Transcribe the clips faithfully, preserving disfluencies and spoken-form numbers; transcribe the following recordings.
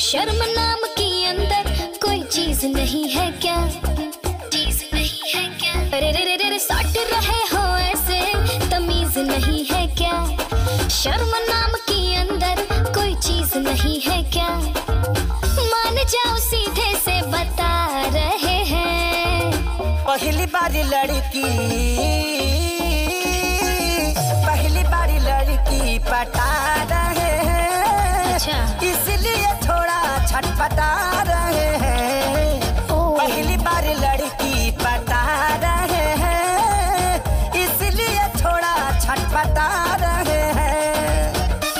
शर्म नाम की अंदर कोई चीज नहीं है क्या? चीज नहीं है क्या? अरे रे रे रे रे सट रहे हो ऐसे, तमीज नहीं है क्या? शर्म नाम की अंदर कोई चीज नहीं है क्या? मान जाओ सीधे से बता रहे हैं। पहली बारी लड़की पहली बारी लड़की पटा रहे हैं। अच्छा। इसलिए थोड़ा छटपटा रहे हैं। पहली बारी लड़की पटा रहे हैं, इसलिए थोड़ा छटपटा रहे हैं।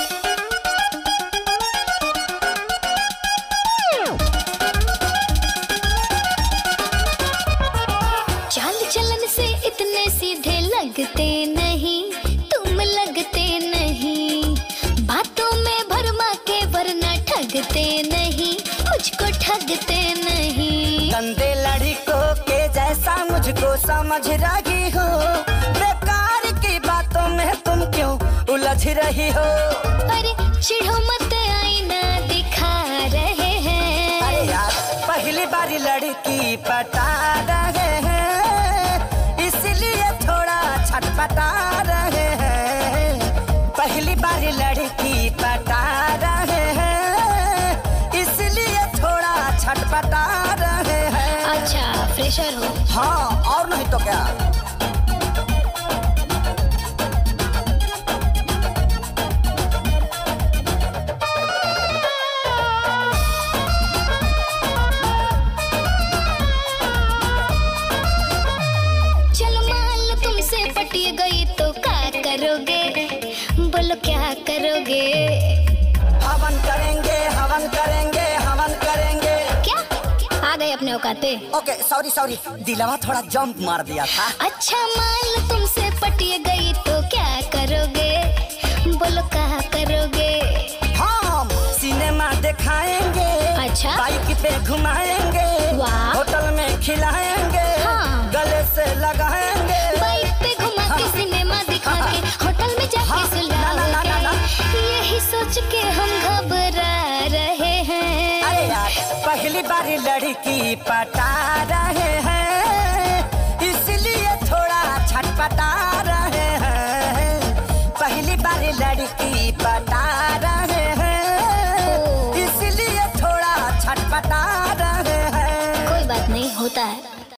चाल चलन से इतने सीधे लगते नहीं, तुम लगते नहीं। बातों में भरमा के वरना ठगते नहीं, मुझको ठगते नहीं। गंदे लड़कों के जैसा मुझको समझ रही हो, बेकार की बातों में तुम क्यों उलझ रही हो? अरे चिढ़ो मत, आईना दिखा रहे हैं। अरे यार, पहली बारी लड़की पटा रहे हैं, इसलिए थोड़ा छटपटा रहे हैं। पहली बारी लड़की पटा रहे हैं, इसलिए थोड़ा छटपटा रहे हैं। अच्छा, फ्रेशर हो? हाँ, और नहीं तो क्या। चलो मान लो तुमसे पटी गई तो क्या करोगे? बोलो क्या करोगे? हवन करेंगे, हवन करेंगे, हवन करेंगे। क्या आ गए अपने औकात पे? ओके, सॉरी सॉरी, दिलवा थोड़ा जंप मार दिया था। अच्छा मान लो तुमसे पटी गई तो क्या करोगे? बोलो क्या करोगे? हम सिनेमा दिखाएंगे। अच्छा। बाइक पे घुमाएंगे। वाह। होटल में खिलाएंगे। हाँ। गले से लगाएंगे। बाइक पे घुमा के, सिनेमा दिखा के, होटल में जाके हाँ। ना, ना, ना, ना, ना। सुलाओगे। यही सोच के हम घबरा रहे हैं। अरे यार, पहली बारी लड़की पटा रहे हैं, इसलिए थोड़ा छटपटा रहे हैं। पहली बारी लड़की पटा रहे हैं, इसलिए थोड़ा छटपटा रहे हैं। कोई बात नहीं, होता है।